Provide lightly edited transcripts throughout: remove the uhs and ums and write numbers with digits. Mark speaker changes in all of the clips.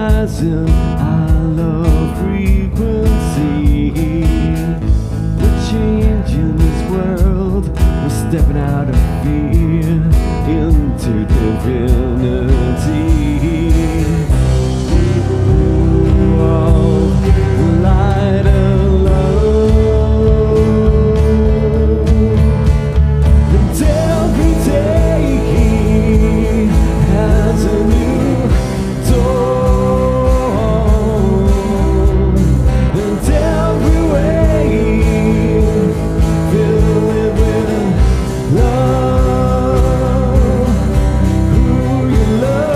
Speaker 1: rising, I love frequency. We're changing this world, we're stepping out of fear into divinity. Light and love, and every day has a new dawn, and every way fill it with love, who you love.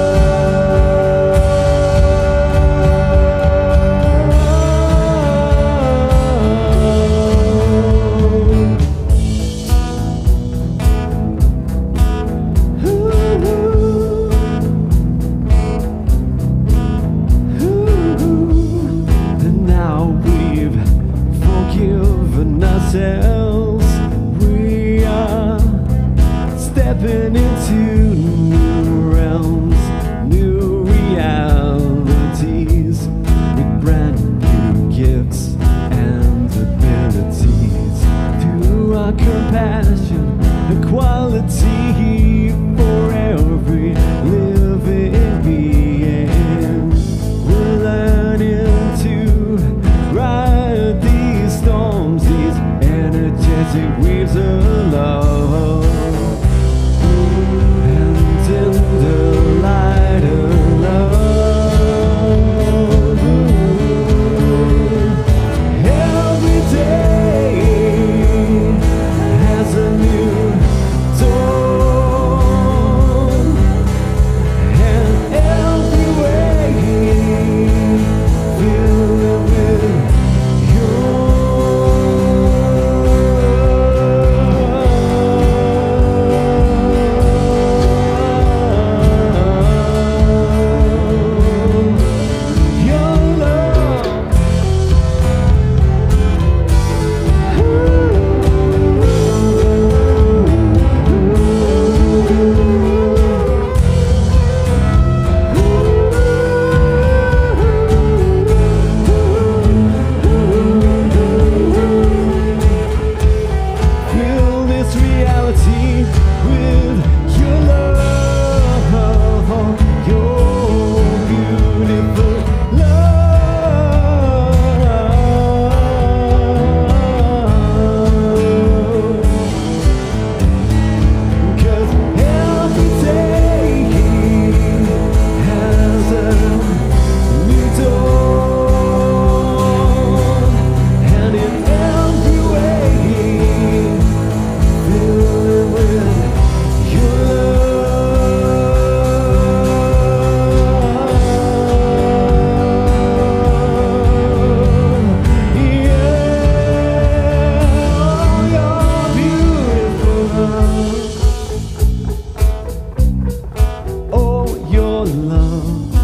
Speaker 1: And now we've forgiven ourselves. We are stepping into new realms, new realities, with brand new gifts and abilities. Through our compassion, equality for every living being, we're learning to ride these storms, these energetic waves of love. And in the light of love, every day has a new dawn, and every way fill it with your fill this reality with your love, your beautiful love. 'Cause every day has a new dawn, and in every way fill it with your love. Yeah, oh, you're beautiful love. Oh, your love.